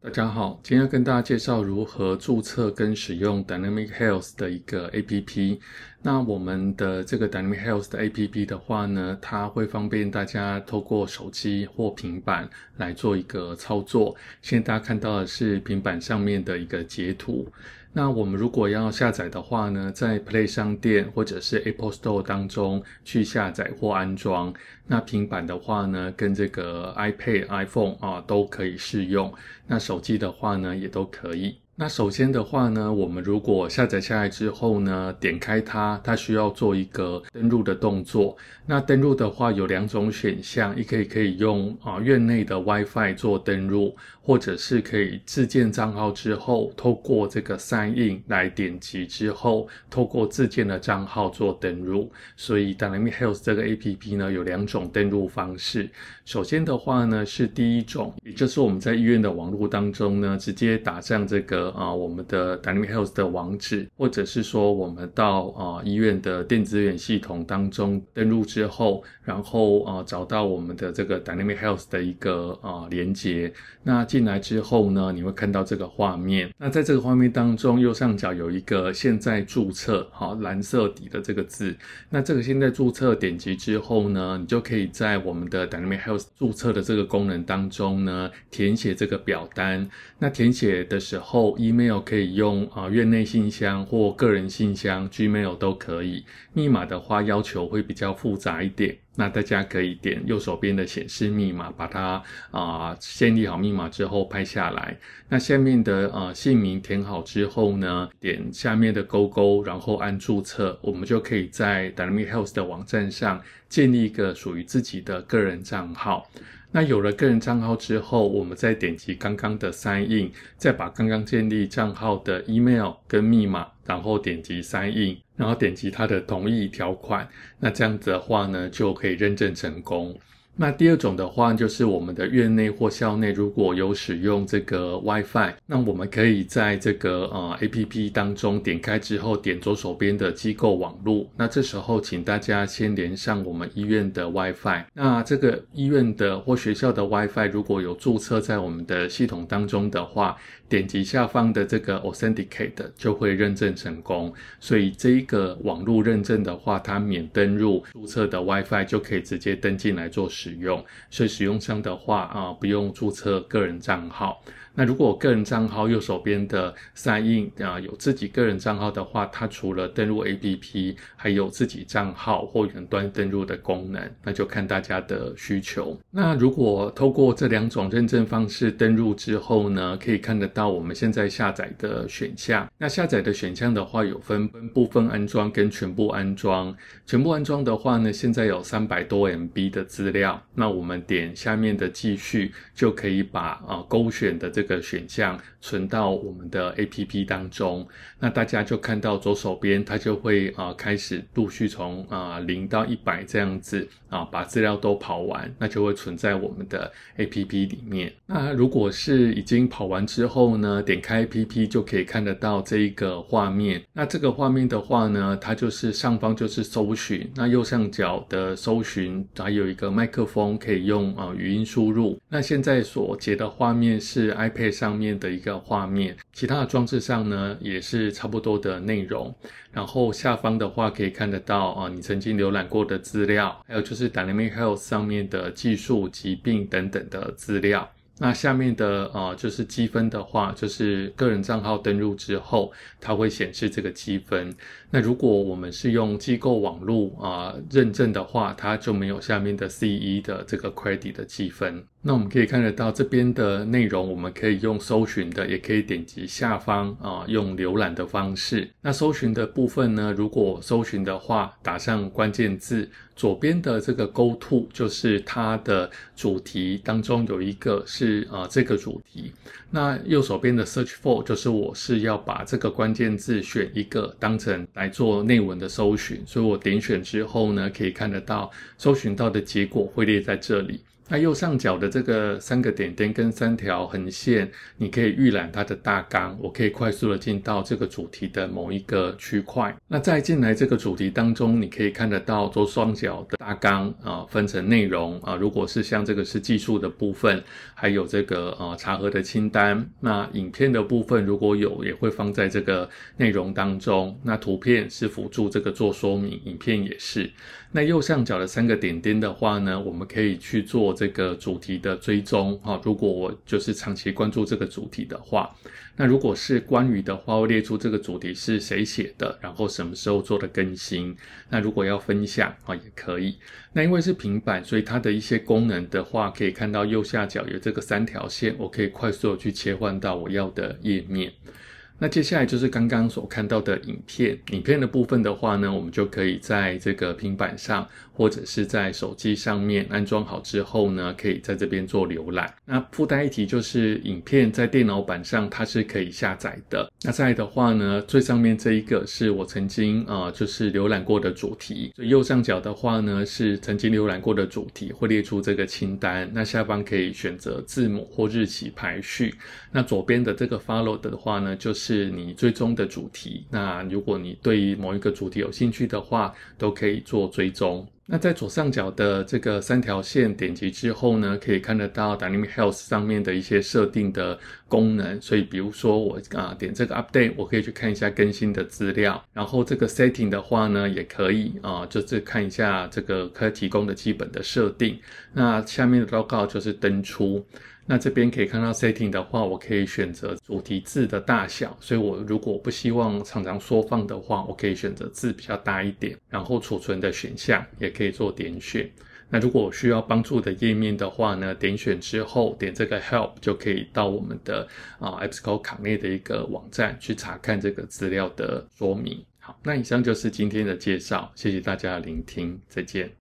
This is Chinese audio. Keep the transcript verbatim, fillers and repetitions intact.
大家好，今天要跟大家介绍如何注册跟使用 Dynamic Health 的一个 A P P。那我们的这个 Dynamic Health 的 A P P 的话呢，它会方便大家透过手机或平板来做一个操作。现在大家看到的是平板上面的一个截图。那我们如果要下载的话呢，在 Play 商店或者是 Apple Store 当中去下载或安装。那平板的话呢，跟这个 iPad、iPhone 啊都可以适用。那手机的话呢，也都可以。那首先的话呢，我们如果下载下来之后呢，点开它，它需要做一个登录的动作。那登录的话有两种选项，一个可以用啊院内的 WiFi 做登录，或者是可以自建账号之后，透过这个 Sign In 来点击之后，透过自建的账号做登录。所以 Dynamic Health 这个 A P P 呢，有两种登录方式。首先的话呢，是第一种，也就是我们在医院的网络当中呢，直接打上这个啊、呃、我们的 Dynamic Health 的网址，或者是说我们到啊、呃、医院的电子资源系统当中登录之后，然后啊、呃、找到我们的这个 Dynamic Health 的一个啊、呃、连结。那进来之后呢，你会看到这个画面。那在这个画面当中，右上角有一个现在注册，好，蓝色底的这个字。那这个现在注册点击之后呢，你就可以在我们的 Dynamic Health 注册的这个功能当中呢，填写这个表单。那填写的时候 email 可以用啊、呃、院内信箱或个人信箱 Gmail 都可以。密码的话要求会比较复杂一点。那大家可以点右手边的显示密码，把它啊、呃、建立好密码之后拍下来。那下面的呃姓名填好之后呢，点下面的勾勾，然后按注册，我们就可以在 Dynamic Health 的网站上建立一个属于自己的个人账号。那有了个人账号之后，我们再点击刚刚的 Sign In， 再把刚刚建立账号的 email 跟密码，然后点击 Sign In， 然后点击它的同意条款。那这样子的话呢，就可以认证成功。那第二种的话，就是我们的院内或校内如果有使用这个 WiFi， 那我们可以在这个呃 A P P 当中点开之后，点左手边的机构网路。那这时候请大家先连上我们医院的 WiFi。那这个医院的或学校的 WiFi 如果有注册在我们的系统当中的话，点击下方的这个 Authenticate 就会认证成功。所以这一个网路认证的话，它免登入注册的 WiFi 就可以直接登进来做使用。所以使用上的话啊、呃，不用注册个人账号。那如果我个人账号右手边的 Sign In 啊、呃、有自己个人账号的话，它除了登录 A P P 还有自己账号或远端登录的功能，那就看大家的需求。那如果透过这两种认证方式登录之后呢，可以看得到我们现在下载的选项。那下载的选项的话有分部分安装跟全部安装。全部安装的话呢，现在有三百多 M B 的资料。那我们点下面的继续，就可以把呃勾选的这个选项存到我们的 A P P 当中。那大家就看到左手边它就会呃开始陆续从呃零到一百这样子啊、呃、把资料都跑完，那就会存在我们的 A P P 里面。那如果是已经跑完之后呢，点开 A P P 就可以看得到这一个画面。那这个画面的话呢，它就是上方就是搜寻，那右上角的搜寻还有一个麦克风可以用呃语音输入。那现在所截的画面是 iPad 上面的一个画面，其他的装置上呢也是差不多的内容。然后下方的话可以看得到啊、呃，你曾经浏览过的资料，还有就是 Dynamic Health 上面的技术、疾病等等的资料。那下面的呃就是积分的话，就是个人账号登录之后，它会显示这个积分。那如果我们是用机构网路啊、呃、认证的话，它就没有下面的 C E 的这个 credit 的积分。那我们可以看得到这边的内容，我们可以用搜寻的，也可以点击下方啊、呃、用浏览的方式。那搜寻的部分呢，如果搜寻的话，打上关键字，左边的这个 Go To 就是它的主题当中有一个是呃这个主题。那右手边的 Search For 就是我是要把这个关键字选一个当成来做内文的搜寻，所以我点选之后呢，可以看得到搜寻到的结果会列在这里。 那右上角的这个三个点点跟三条横线，你可以预览它的大纲，我可以快速的进到这个主题的某一个区块。那再进来这个主题当中，你可以看得到左上角的大纲啊，分成内容啊，如果是像这个是技术的部分，还有这个呃查核的清单。那影片的部分如果有，也会放在这个内容当中。那图片是辅助这个做说明，影片也是。那右上角的三个点点的话呢，我们可以去做这个主题的追踪哈。如果我就是长期关注这个主题的话，那如果是关于的话，会列出这个主题是谁写的，然后什么时候做的更新。那如果要分享啊，也可以。那因为是平板，所以它的一些功能的话，可以看到右下角有这个三条线，我可以快速的去切换到我要的页面。那接下来就是刚刚所看到的影片，影片的部分的话呢，我们就可以在这个平板上或者是在手机上面安装好之后呢，可以在这边做浏览。那附带一提就是影片在电脑版上它是可以下载的。那再来的话呢，最上面这一个是我曾经呃就是浏览过的主题，所以右上角的话呢是曾经浏览过的主题，会列出这个清单。那下方可以选择字母或日期排序。那左边的这个 follow 的话呢，就是是你追踪的主题。那如果你对于某一个主题有兴趣的话，都可以做追踪。那在左上角的这个三条线点击之后呢，可以看得到 Dynamic Health 上面的一些设定的功能。所以比如说我啊、呃、点这个 Update， 我可以去看一下更新的资料。然后这个 Setting 的话呢，也可以啊、呃，就是看一下这个可提供的基本的设定。那下面的 Logout 就是登出。那这边可以看到 setting 的话，我可以选择主题字的大小，所以我如果不希望常常缩放的话，我可以选择字比较大一点。然后储存的选项也可以做点选。那如果我需要帮助的页面的话呢，点选之后点这个 help 就可以到我们的啊 EBSCO 卡内的一个网站去查看这个资料的说明。好，那以上就是今天的介绍，谢谢大家的聆听，再见。